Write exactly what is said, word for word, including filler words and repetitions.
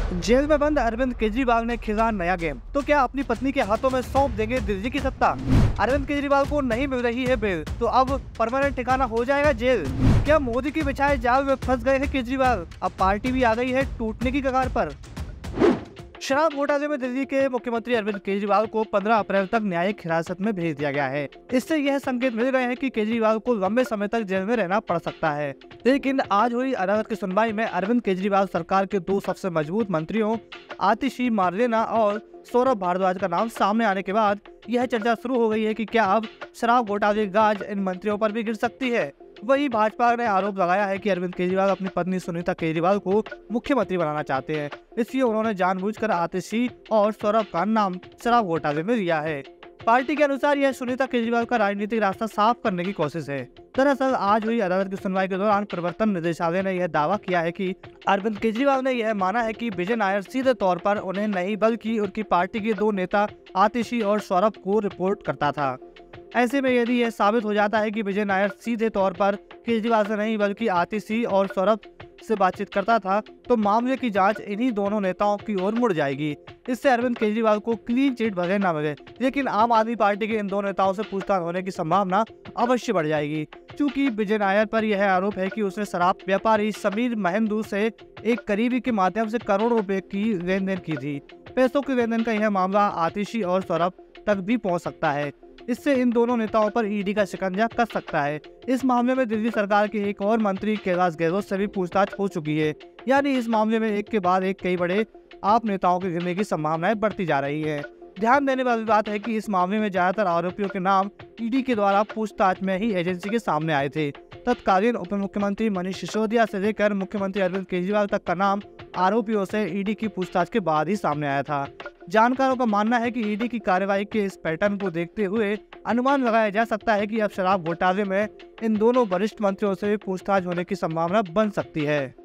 Jail में बंद अरविंद केजरीवाल ने खेला नया गेम, तो क्या अपनी पत्नी के हाथों में सौंप देंगे दिल्ली की सत्ता। अरविंद केजरीवाल को नहीं मिल रही है बेल, तो अब परमानेंट ठिकाना हो जाएगा जेल। क्या मोदी की बिछाए जाल में फंस गए हैं केजरीवाल, अब पार्टी भी आ गई है टूटने की कगार पर। शराब घोटाले में दिल्ली के मुख्यमंत्री अरविंद केजरीवाल को पंद्रह अप्रैल तक न्यायिक हिरासत में भेज दिया गया है। इससे यह संकेत मिल गए हैं कि केजरीवाल को लंबे समय तक जेल में रहना पड़ सकता है। लेकिन आज हुई अदालत की सुनवाई में अरविंद केजरीवाल सरकार के दो सबसे मजबूत मंत्रियों आतिशी मार्लेना और सौरभ भारद्वाज का नाम सामने आने के बाद यह चर्चा शुरू हो गई है कि क्या अब शराब घोटाले की गाज इन मंत्रियों पर भी गिर सकती है। वही भाजपा ने आरोप लगाया है कि अरविंद केजरीवाल अपनी पत्नी सुनीता केजरीवाल को मुख्यमंत्री बनाना चाहते हैं, इसलिए उन्होंने जानबूझकर आतिशी और सौरभ का नाम शराब घोटाले में लिया है। पार्टी के अनुसार यह सुनीता केजरीवाल का राजनीतिक रास्ता साफ करने की कोशिश है। दरअसल आज हुई अदालत की सुनवाई के दौरान प्रवर्तन निदेशालय ने यह दावा किया है कि अरविंद केजरीवाल ने यह माना है कि विजय नायर सीधे तौर पर उन्हें नहीं बल्कि उनकी पार्टी के दो नेता आतिशी और सौरभ को रिपोर्ट करता था। ऐसे में यदि यह साबित हो जाता है कि विजय नायर सीधे तौर पर केजरीवाल से नहीं बल्कि आतिशी और सौरभ से बातचीत करता था, तो मामले की जांच इन्हीं दोनों नेताओं की ओर मुड़ जाएगी। इससे अरविंद केजरीवाल को क्लीन चिट भले न मिले, लेकिन आम आदमी पार्टी के इन दो नेताओं से पूछताछ होने की संभावना अवश्य बढ़ जाएगी, क्योंकि विजय नायर पर यह आरोप है कि उसने शराब व्यापारी समीर महेंदू से एक करीबी के माध्यम से करोड़ों रुपए की लेन देन की थी। पैसों के लेन देन का यह मामला आतिशी और सौरभ तक भी पहुँच सकता है। इससे इन दोनों नेताओं पर ईडी का शिकंजा कस सकता है। इस मामले में दिल्ली सरकार के एक और मंत्री कैलाश गहलोत से भी पूछताछ हो चुकी है। यानी इस मामले में एक के बाद एक कई बड़े आप नेताओं के गिरने की संभावनाएं बढ़ती जा रही है। ध्यान देने वाली बात है कि इस मामले में ज्यादातर आरोपियों के नाम ईडी के द्वारा पूछताछ में ही एजेंसी के सामने आए थे। तत्कालीन उप मुख्यमंत्री मनीष सिसोदिया से लेकर मुख्यमंत्री अरविंद केजरीवाल तक का नाम आरोपियों से ईडी की पूछताछ के बाद ही सामने आया था। जानकारों का मानना है कि ईडी की कार्रवाई के इस पैटर्न को देखते हुए अनुमान लगाया जा सकता है कि अब शराब घोटाले में इन दोनों वरिष्ठ मंत्रियों से पूछताछ होने की संभावना बन सकती है।